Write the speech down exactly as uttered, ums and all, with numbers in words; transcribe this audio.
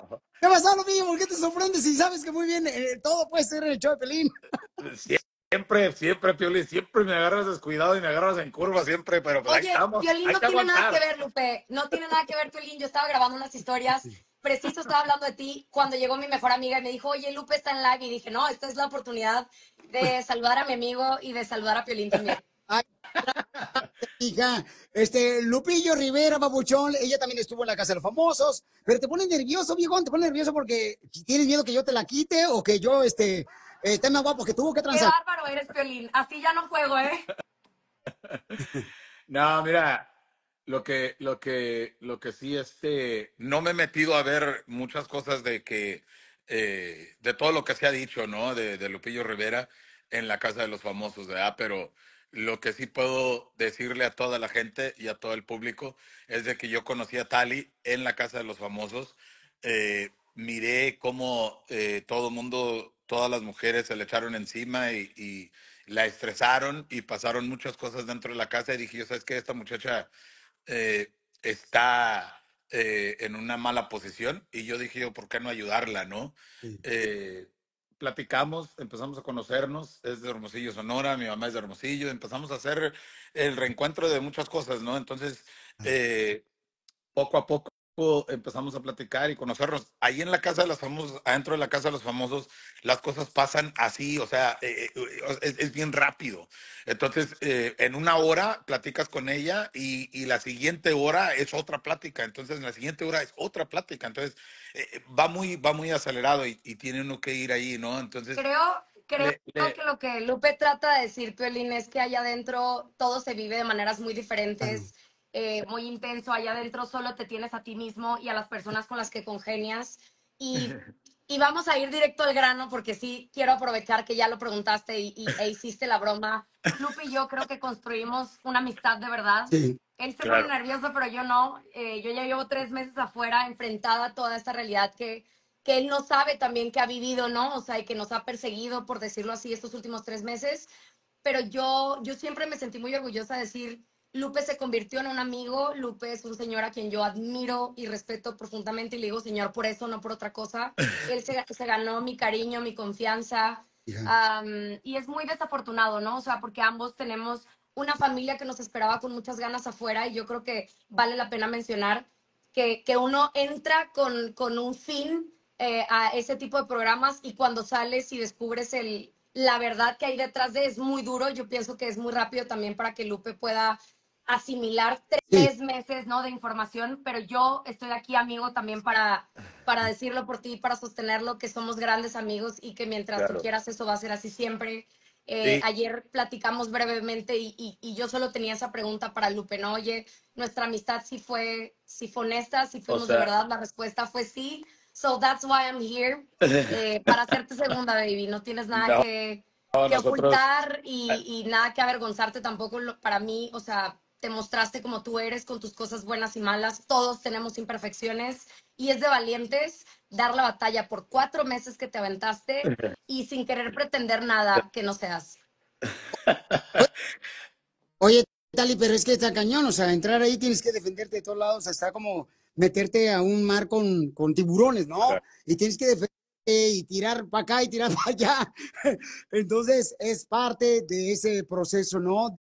¿Qué pasó, Lupillo? ¿Por qué te sorprendes si sabes que muy bien eh, todo puede ser en el show de Pelín? Siempre, siempre, Piolín, siempre me agarras descuidado y me agarras en curva, siempre, pero pues ahí Oye, estamos, Piolín hay no que tiene nada que aguantar. ver, Lupe. No tiene nada que ver, Piolín. Yo estaba grabando unas historias. Preciso estaba hablando de ti cuando llegó mi mejor amiga y me dijo, oye, Lupe está en live. Y dije, no, esta es la oportunidad de saludar a mi amigo y de saludar a Piolín también. Ay, hija, este, Lupillo Rivera, babuchón, ella también estuvo en la Casa de los Famosos, pero te pone nervioso, viejón, te pone nervioso porque tienes miedo que yo te la quite o que yo, este, eh, esté más guapo que tú, ¿qué Qué transar? bárbaro eres, Piolín. Así ya no juego, ¿eh? No, mira, lo que, lo que, lo que sí, este, no me he metido a ver muchas cosas de que, eh, de todo lo que se ha dicho, ¿no? De, de Lupillo Rivera en la Casa de los Famosos, ¿verdad? Pero lo que sí puedo decirle a toda la gente y a todo el público es de que yo conocí a Tali en la Casa de los Famosos. Eh, miré cómo eh, todo el mundo, todas las mujeres se le echaron encima y, y la estresaron y pasaron muchas cosas dentro de la casa y dije, yo sabes que esta muchacha eh, está eh, en una mala posición y yo dije, yo, ¿por qué no ayudarla, no? Sí. Eh, platicamos, empezamos a conocernos, es de Hermosillo, Sonora, mi mamá es de Hermosillo, empezamos a hacer el reencuentro de muchas cosas, ¿no? Entonces, eh, poco a poco empezamos a platicar y conocernos. Ahí en la casa de los famosos, adentro de la casa de los famosos, las cosas pasan así, o sea, eh, eh, es, es, bien rápido. Entonces, eh, en una hora platicas con ella y, y, la siguiente hora es otra plática. Entonces, en la siguiente hora es otra plática. Entonces, eh, va muy va muy acelerado y, y tiene uno que ir ahí, ¿no? Entonces, Creo, creo le, le, que lo que Lupe trata de decir, Piolín, es que allá adentro todo se vive de maneras muy diferentes, eh, muy intenso. Allá adentro solo te tienes a ti mismo y a las personas con las que congenias. Y, y vamos a ir directo al grano porque sí quiero aprovechar que ya lo preguntaste y, y, e hiciste la broma. Lupe y yo creo que construimos una amistad de verdad. Sí. Él se pone claro. nervioso, pero yo no. Eh, yo ya llevo tres meses afuera, enfrentada a toda esta realidad que que él no sabe también que ha vivido, ¿no? O sea, y que nos ha perseguido, por decirlo así, estos últimos tres meses. Pero yo, yo siempre me sentí muy orgullosa de decir, Lupe se convirtió en un amigo, Lupe es un señor a quien yo admiro y respeto profundamente y le digo, señor, por eso, no por otra cosa. Él se, se ganó mi cariño, mi confianza. Um, y es muy desafortunado, ¿no? O sea, porque ambos tenemos una familia que nos esperaba con muchas ganas afuera y yo creo que vale la pena mencionar que, que uno entra con, con un fin eh, a ese tipo de programas y cuando sales y descubres el, la verdad que hay detrás de es muy duro. Yo pienso que es muy rápido también para que Lupe pueda asimilar tres Sí. meses, ¿no?, de información, pero yo estoy aquí, amigo, también para, para decirlo por ti, para sostenerlo, que somos grandes amigos y que mientras tú Claro. quieras eso va a ser así siempre. Eh, Sí. ayer platicamos brevemente y, y, y, yo solo tenía esa pregunta para Lupe, ¿no? Oye, nuestra amistad sí fue, sí fue honesta, sí O fuimos de sea, verdad, la respuesta fue sí. So that's why I'm here, eh, para hacerte segunda, baby. No tienes nada no, que, que nosotros, ocultar y, y nada que avergonzarte tampoco para mí. O sea, te mostraste como tú eres con tus cosas buenas y malas. Todos tenemos imperfecciones y es de valientes dar la batalla por cuatro meses que te aventaste y sin querer pretender nada que no seas. Oye, Tali, pero es que está cañón, o sea, entrar ahí tienes que defenderte de todos lados, o sea, está como meterte a un mar con, con tiburones, ¿no? Y tienes que defenderte y tirar para acá y tirar para allá. Entonces, es parte de ese proceso, ¿no?